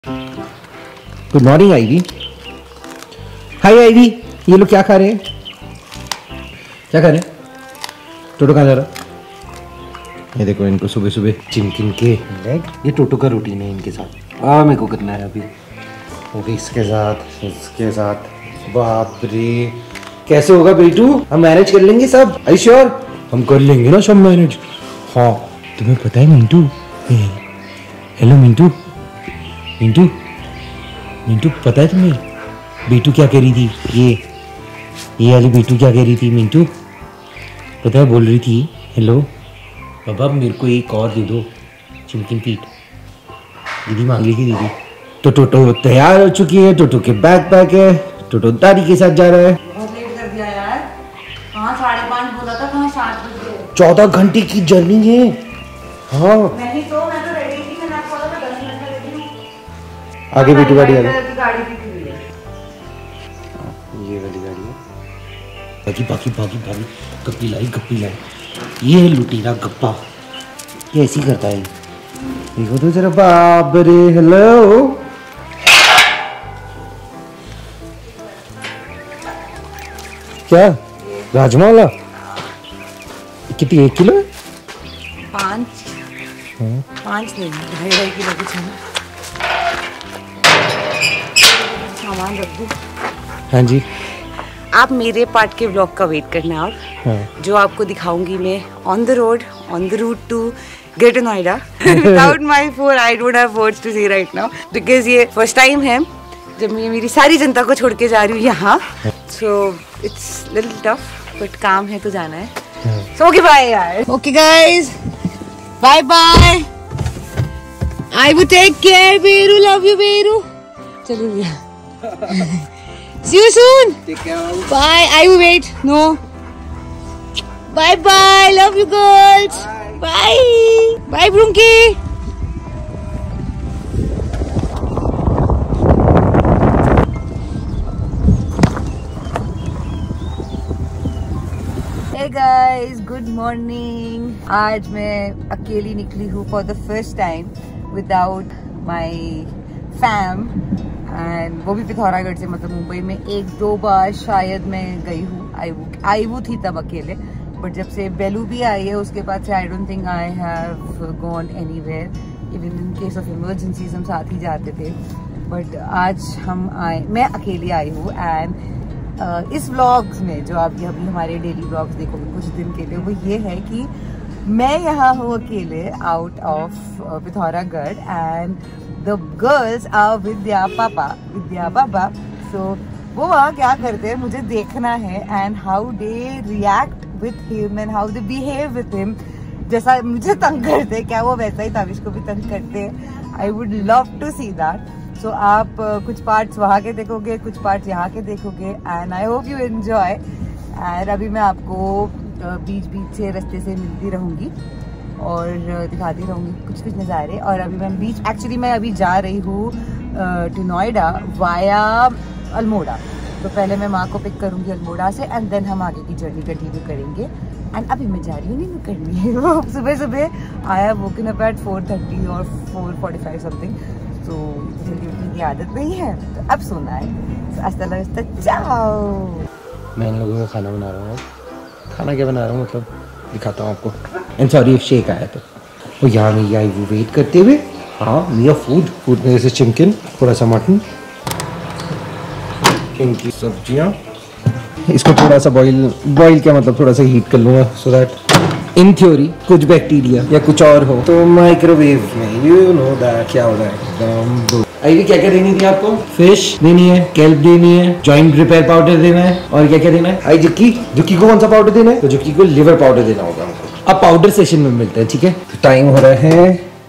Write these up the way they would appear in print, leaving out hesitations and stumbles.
Good morning Ivy. Hi Ivy, ये लोग क्या खा रहे हैं? क्या खा रहे हैं? टोटो कहाँ जा रहा? ये देखो इनको सुबह सुबह चिमकिन के लेग। ये टोटो का रूटीन है इनके साथ। मेरे को करना है अभी। ओके, इसके साथ बाप रे, कैसे होगा बेटू? हम मैनेज कर लेंगे सब। I sure? हम कर लेंगे ना सब मैनेज। हाँ, तुम्हें पता है मिंटू? हेलो मिंटू, मिंटू मिंटू पता है तुम्हें बेटू क्या कह रही थी? ये वाली बेटू क्या कह रही थी मिंटू? पता है, बोल रही थी हेलो बाबा मेरे को एक और दे दो चिमकिन फीट। दीदी मांग रही थी दीदी। तो टोटो तैयार हो चुकी है, टोटो के बैग पैक है, टोटो दादी के साथ जा रहा है। बहुत लेट कर दिया यार। कहाँ 5:30 बोला था, कहाँ 7 बजे। 14 घंटे की जर्नी है। हाँ मैं तो रेडी थी, मैंने आपको बोला था 10 मिनट में रेडी हूँ। आगे बेटू गाड़ी आ गई। गाड़ी की थी ये वाली गाड़ी है। भागी गप्पी लाई। ये है लुटेरा गप्पा। ये ऐसी करता है। देखो तो जरा, बाप रे। हेलो, क्या राजमा वाला? कितनी, 1 किलो है? 5 नहीं, 2.5 किलो कुछ है। सामान रख दूँ? हाँ जी। आप मेरे पार्ट के व्लॉग का वेट करना। और हाँ। जो आपको दिखाऊंगी मैं on the route to Greater Noida. Without my phone I don't have words to say right now, because ये फर्स्ट टाइम है जब मैं मेरी सारी जनता को छोड़ के जा रही हूँ यहाँ। So it's little tough, but काम है तो जाना है। सो ओके बाय यार। Okay guys, bye bye. I will take care Beru, love you Beru. चलो भैया, see you soon. Take care. Bye. I will wait. No. Bye bye. Love you girls. Bye. Bye Brunki. Hey guys, good morning. आज मैं अकेली निकली हूँ for the first time without my fam. And वो भी पिथौरागढ़ से, मतलब मुंबई में 1-2 बार शायद मैं गई हूँ। आई वो थी तब अकेले, बट जब से बेलू भी आई है उसके बाद से I don't think I have gone anywhere. Even in case of emergencies हम साथ ही जाते थे, बट आज हम आए, मैं अकेली आई हूँ। एंड इस व्लॉग्स में जो आप अभी हमारे डेली व्लॉग्स देखोगे कुछ दिन के लिए, वो ये है कि मैं यहाँ हूँ अकेले out of Pithoragarh and The girls are विद्या पापा। So वो वहाँ क्या करते हैं मुझे देखना है, and how they react with him and how they behave with him। जैसा मुझे तंग करते हैं, क्या वो वैसा ही ताविश को भी तंग करते हैं? I would love to see that। So आप कुछ पार्ट्स वहाँ के देखोगे, कुछ पार्ट्स यहाँ के देखोगे, and I hope you enjoy। and अभी मैं आपको बीच से रास्ते से मिलती रहूँगी और दिखाती रहूँगी कुछ नज़ारे। और अभी मैं एक्चुअली मैं अभी जा रही हूँ टू नोएडा वाया अल्मोड़ा। तो पहले मैं माँ को पिक करूँगी अल्मोड़ा से, एंड देन हम आगे की जर्नी कंटिन्यू करेंगे। एंड अभी मैं जा रही हूँ नींद करनी है। सुबह I have woken up at 4:30 और 4:45 समथिंग। तो जल्दी उठने की आदत नहीं है, तो अब सोना है। हasta la vista, जाओ। मैं इन लोगों का खाना बना रहा हूँ। खाना क्या बना रहा हूँ मतलब दिखाता हूँ आपको। एंड सॉरी इफ शेक आया तो यहाँ में आई वो वेट करते हुए। हाँ, लिया फूड में जैसे चिकन, थोड़ा सा मटन, इनकी सब्जियाँ। इसको थोड़ा सा बॉईल क्या मतलब थोड़ा सा हीट कर लूँगा, सो दैट इन थ्योरी कुछ बैक्टीरिया या कुछ और हो तो माइक्रोवेव में यू नो दैट क्या हो रहा है एकदम। आईवी क्या क्या देनी थी आपको? फिश देनी है, केल्प देनी है, जॉइंट रिपेयर पाउडर देना है, और क्या क्या देना है? आई जुक्की को कौन सा पाउडर देना है? तो जुक्की को लिवर पाउडर देना होगा हमको। अब पाउडर सेशन में मिलते हैं, ठीक है? तो टाइम हो रहा है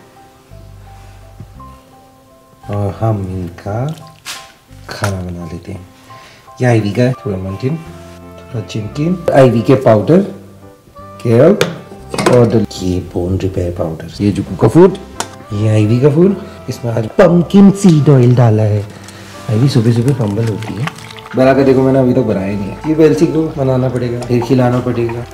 और हम इनका खाना बना लेते हैं। ये आईवी का थोड़ा मटन, थोड़ा चिकन, आईवी के पाउडर, केल्प और ये बोन रिपेयर पाउडर, ये जुक्कू का फूड, ये आईवी का फूड। इसमें आज पंपकिन सीड ऑयल डाला है। आईवी सुबह सुबह फंबल होती है। बना कर देखो, मैंने अभी तक बनाया नहीं है। ये बेलसी को बनाना पड़ेगा, फिर खिलाना पड़ेगा।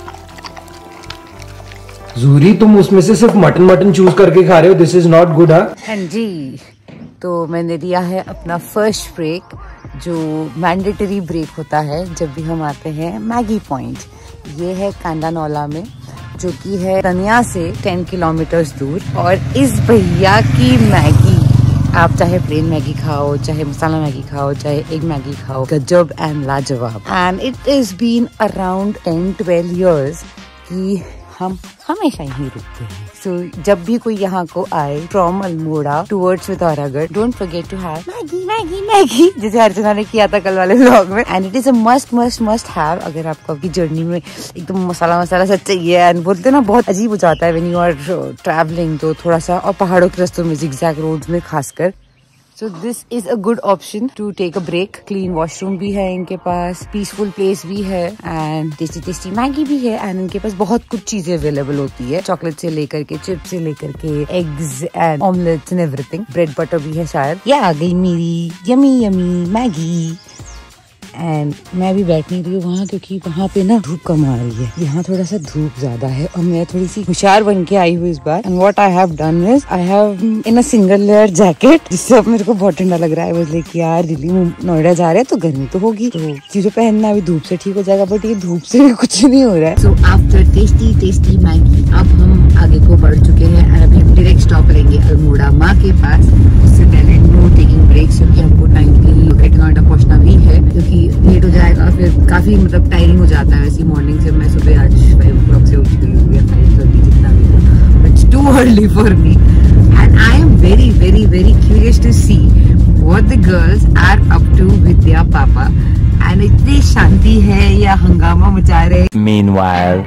जूरी तुम उसमें से सिर्फ मटन चूज करके खा रहे हो, दिस इज नॉट गुड। हाँ जी, तो मैंने लिया है अपना फर्स्ट ब्रेक, जो मैंडेटरी ब्रेक होता है जब भी हम आते हैं मैगी पॉइंट। ये है कांडानौला में, जो कि है तनिया से 10 किलोमीटर्स दूर। और इस भैया की मैगी, आप चाहे प्लेन मैगी खाओ, चाहे मसाला मैगी खाओ, चाहे एग मैगी खाओ, गजब एंड लाजवाब। And it is been around 10-12 years कि हम हमेशा यहीं रुकते हैं। सो जब भी कोई यहाँ को आए from Almora towards Pithoragarh, don't forget to have Maggi Maggi Maggi, जैसे अर्चना ने किया था कल वाले व्लॉग में। And it is a must must must have अगर आपको आपकी जर्नी में एकदम मसाला मसाला सा चाहिए। एंड बोलते ना बहुत अजीब हो जाता है व्हेन यू आर ट्रैवलिंग, तो थोड़ा सा, और पहाड़ों के रास्तों में जिगजैग रोड्स में खासकर। So this is a good option to take a break. Clean washroom भी है इनके पास, peaceful place भी है, and tasty tasty मैगी भी है। and इनके पास बहुत कुछ चीजें अवेलेबल होती है, चॉकलेट से लेकर के, चिप्स से लेकर के, eggs and omelettes and everything. Bread butter भी है शायद। ये आ गई मेरी यमी यमी मैगी। एंड मैं भी बैठ नहीं रही हूँ वहाँ, क्योंकि वहाँ पे ना धूप कम आ रही है, यहाँ थोड़ा सा धूप ज्यादा है। और मैं थोड़ी सी होशियार बन के आई हूँ इस बार। And what I have done is I have in a single layer jacket, जिससे अब मेरे को बहुत ठंडा लग रहा है। बोले कि यार दिल्ली नोएडा जा रहे हैं तो गर्मी तो होगी, तो चीजों पहनना अभी धूप से ठीक हो जाएगा, बट ये धूप से भी कुछ नहीं हो रहा है। So after tasty tasty Maggi अब हम आगे को बढ़ चुके हैं। एंड अभी हम डायरेक्ट स्टॉप लेंगे अल्मोड़ा माँ के पास। उससे पहले नो टेकिंग ब्रेक्स, क्योंकि हमको टाइमली ग्रेटर नोएडा पहुंचना भी है, क्योंकि लेट हो जाएगा फिर काफी मतलब टायरिंग हो जाता है। वैसे मॉर्निंग से मैं सुबह आज 5 o'clock से उठ गई हूँ, 5:30 जितना भी था, but it's too early for me. And I am very very very curious to see what the girls are up to with their पापा। एंड इतनी शांति है या हंगामा मचा रहे। Meanwhile,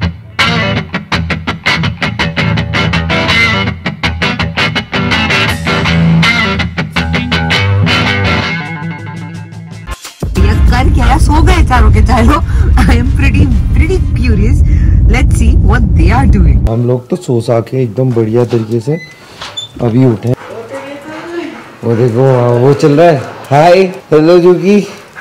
क्या सो गए चारों के चारों। I am pretty curious. Let's see what they are doing. हम लोग तो सो सा के एकदम बढ़िया तरीके से अभी उठे। वो देखो वो चल रहा है। हाय हेलो जुगी,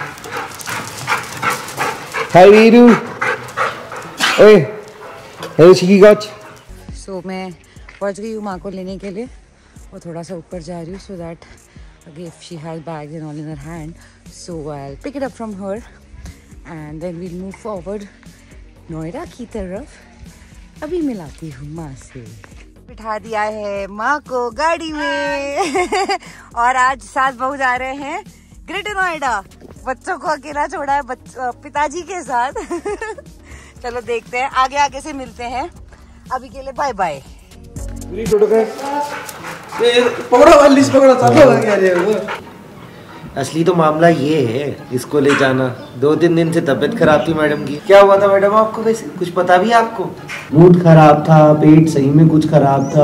हाय वीरू, ओए हेलो शिकी गॉच। सो मैं पहुंच गई हूँ माँ को लेने के लिए, और थोड़ा सा ऊपर जा रही हूँ so that if she has bags and all in her hand, so I'll pick it up from her and then we'll move forward Noida की तरफ। अभी मिलाती हूँ माँ से। बिठा दिया है माँ को गाड़ी में और आज साथ बहू जा रहे हैं ग्रेटर नोएडा। बच्चों को अकेला छोड़ा है पिताजी के साथ। चलो देखते हैं, आगे आगे से मिलते हैं। अभी के लिए बाय बाय। असली तो मामला ये है, इसको ले जाना। 2-3 दिन से तबीयत खराब थी मैडम की। क्या हुआ था मैडम आपको? वैसे कुछ पता भी आपको? मूड खराब था, पेट सही में कुछ खराब था।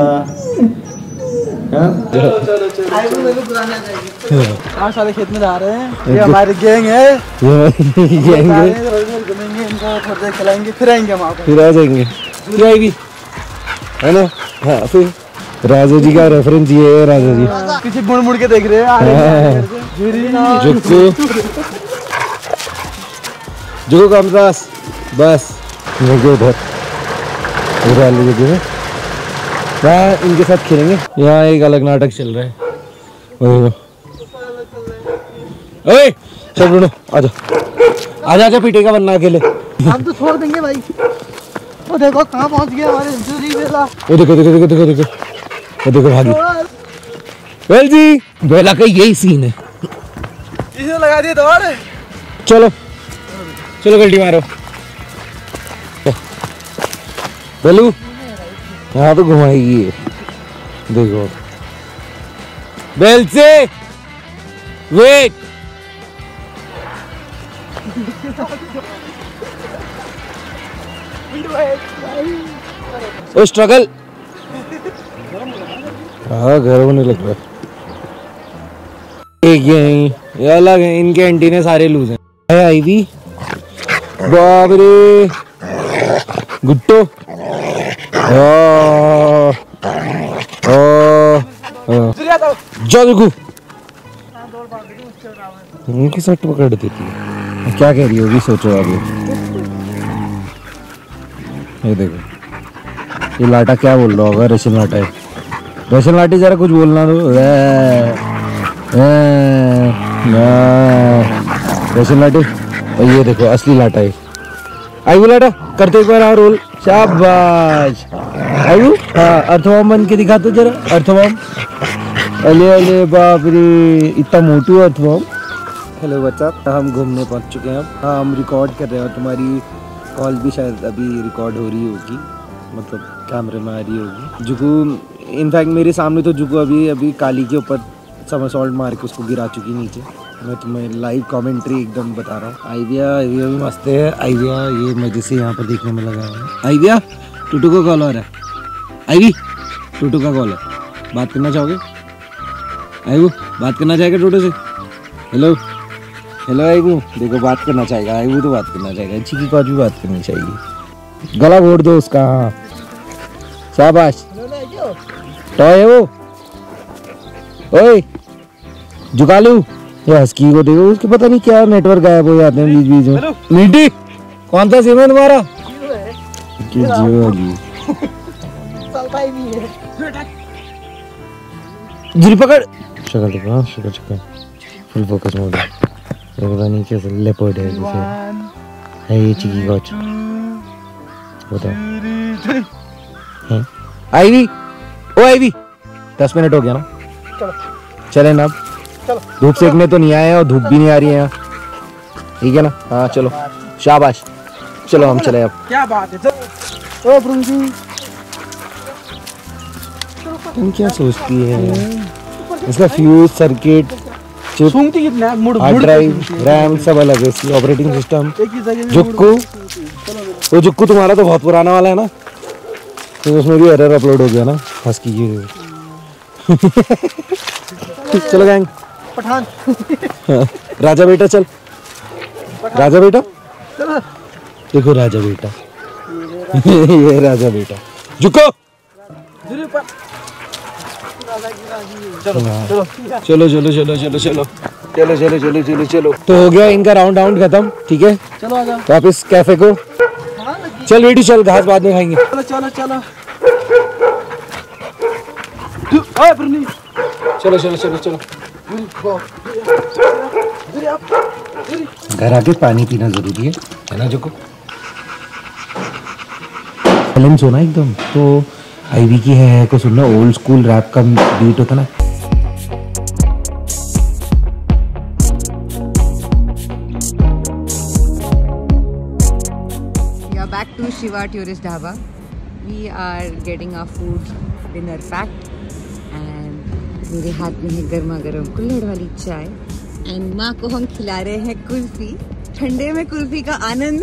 आज सारे खेत में जा रहे हैं, ये हमारे गैंग है, गैंग है। घूमेंगे, इनको थोड़ी देर खिलाएंगे, फिर आएंगे वहाँ पे, फिर आ जाएंगे। है ना? हाँ, फिर राजा जी का रेफरेंस ये है। राजा जी पीछे मुड़ मुड़ के देख रहे हैं। जुगो कामरास बस उधर यहाँ इनके साथ खेलेंगे। यहाँ एक अलग नाटक चल रहा है। ओए चल ब्रूनो आजा आजा आजा, पीटेगा वरना अकेले। हम तो छोड़ देंगे भाई। वो देखो कहाँ पहुँच गया हमारे बेला। वो देखो देखो देखो देखो देखो वो देखो भागी। वेल जी बेला का यही सीन है। इसे लगा दिए दौड़। चलो चलो गलती मारो। बेलू यहाँ तो घुमाएगी ये, देखो। बेल से वेट। ओ स्ट्रगल। हाँ गर्व होने लग रहा है। एक ये अलग है, इनके एंटीने सारे लूज हैं। आईवी बाप रे गुट्टो। जादू उनकी सट पकड़ देती है। क्या कह रही होगी सोचो आप। ये देखो ये लाटा क्या बोल रहा होगा। रेशल लाटा है, रेशल लाटी जरा कुछ बोलना तो। वैसे लाटे, और ये देखो असली लाटा है। आयु लाटा करते एक बार और रोल, शाबाश। आयु हाँ, अर्थवॉर्म बन के दिखा तो जरा, अर्थवॉर्म। अले अले बाप रे, इतना मोटू अर्थवॉर्म। हेलो व्हाट्सअप, हम घूमने पहुंच चुके हैं अब। हाँ, हम रिकॉर्ड कर रहे हैं और तुम्हारी कॉल भी शायद अभी रिकॉर्ड हो रही होगी, मतलब कैमरे में आ रही होगी। जुगू इनफैक्ट मेरे सामने तो जुगू अभी काली के ऊपर समरसॉल्ट मार के उसको गिरा चुकी नीचे। मैं तुम्हें लाइव कमेंट्री एकदम बता रहा हूँ। आइविया भी मस्त है। आइविया ये मजे से यहाँ पर देखने में लगा है। आइविया टूटू का कॉल आ रहा है। आइवी टूटू का कॉल है, बात करना चाहोगे? आइवू बात करना चाहेगा टूटू से? हेलो हेलो आइवू, देखो बात करना चाहेगा। आइवू तो बात करना चाहेगा, चिकी को भी बात करनी चाहिए। गला घोट दो उसका। हाँ शाबाश, टॉय है वो। ओए जुगालू, ये हस्की को देखो, उसके पता नहीं क्या नेटवर्क गायब हो जाते हैं बीच बीच में। मीठी कौन सा सिम है तुम्हारा? जिल पकड़, शक्ल देखो। हाँ शक्ल फुल फोकस मोड है। पता नहीं कैसे लेपर्ड है जैसे है ये चिकी गॉच। बताओ आईवी, ओ आईवी 10 मिनट हो गया ना, चले ना। अब धूप सेकने तो नहीं आए और धूप भी नहीं आ रही है यहाँ, ठीक है ना? हाँ चलो शाबाश, चलो हम चले अब। क्या बात है? ओ ब्रुंगी, तुम क्या सोचती है? इसका fuse, circuit, chip, hard drive, RAM सब अलग है। इसकी ऑपरेटिंग सिस्टम जुक्कू, वो जुक्कू तुम्हारा तो बहुत पुराना वाला है ना, तो उसमें भी एरर अपलोड हो गया ना। हंस कीजिए। चलो गैंग पठान। राजा बेटा चल, राजा बेटा देखो, राजा बेटा ये राजा बेटा जुको। चलो चलो चलो चलो चलो चलो चलो चलो चलो चलो चलो। तो हो गया इनका राउंड खत्म, ठीक है? चलो आजा वापिस कैफे को। चल बेटी चल, घास बाद में खाएंगे। चलो चलो चलो चलो चलो चलो चलो। घर आके पानी पीना जरूरी है ना जोको? बैलेंस होना एकदम। तो आईवी की है को सुनना, ओल्ड स्कूल रैप का बीट होता ना। Back to Shiva Tourist Dhaba. We are getting our food dinner packed and मेरे हाथ में है गर्मा गर्म कुल्हड़ वाली चाय एंड माँ को हम खिला रहे हैं कुल्फी। ठंडे में कुल्फी का आनंद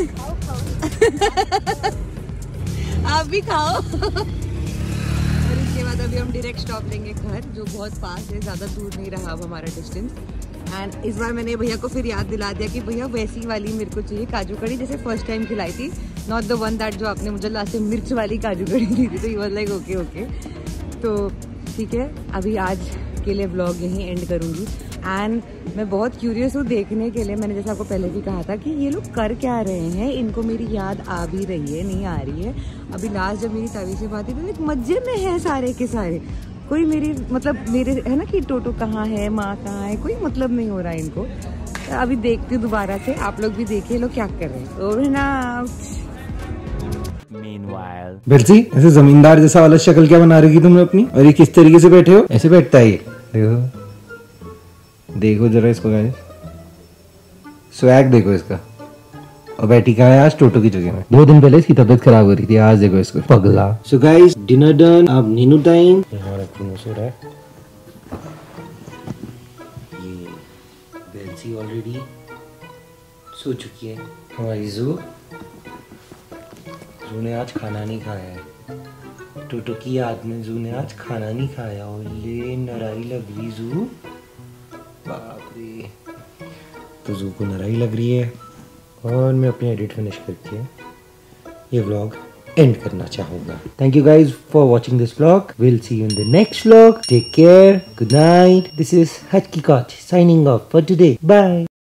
आप भी खाओ। और इसके बाद अभी हम डायरेक्ट स्टॉप लेंगे घर, जो बहुत पास है, ज़्यादा दूर नहीं रहा अब हमारा डिस्टेंस। एंड इस बार मैंने भैया को फिर याद दिला दिया कि भैया वैसी वाली मेरे को चाहिए काजू कड़ी जैसे फर्स्ट टाइम खिलाई थी, नॉट द वन दैट जो आपने मुझे लास्ट टाइम मिर्च वाली काजू कड़ी दी थी। तो ये वाज लाइक ओके ओके। तो ठीक है, अभी आज के लिए व्लॉग यहीं एंड करूँगी। एंड मैं बहुत क्यूरियस हूँ देखने के लिए, मैंने जैसे आपको पहले भी कहा था कि ये लोग कर क्या रहे हैं, इनको मेरी याद आ भी रही है नहीं आ रही है। अभी लास्ट जब मेरी तवी से बात हुई तो एक मजे में है सारे के सारे, कोई मेरी मतलब मेरे है ना कि टोटो कहाँ है, माँ कहाँ है, कोई मतलब नहीं हो रहा है इनको। तो अभी देखती हूँ दोबारा से, आप लोग भी देखिए लोग क्या कर रहे हैं। Over and out. बेल्सी ऐसे जमींदार जैसा वाला शक्ल क्या बना रही तुमने अपनी? और ये किस तरीके से बैठे हो? ऐसे बैठता है ये, देखो देखो जरा इसको गाइस, स्वैग देखो इसका। और बैठी कहाँ है आज? टोटो की जगह में। 2 दिन पहले इसकी तबीयत खराब हो रही थी, आज देखो इसको पगला। सो गाइस डिनर डन, अब नीनू टाइम। हमारा कुनो सो रहा है, ये बेल्सी ऑलरेडी सो चुकी है। हमारी जू ने आज खाना नहीं खाया है। टोटो की याद में जू ने आज खाना नहीं खाया। ओले नराई लग रही जू, बाप रे। तो जू को नराई लग रही है और मैं अपनी एडिट फिनिश करके ये व्लॉग एंड करना चाहूँगा। Thank you guys for watching this vlog. Will see you in the next vlog. Take care, good night. This is हच की कॉच signing off for today. Bye.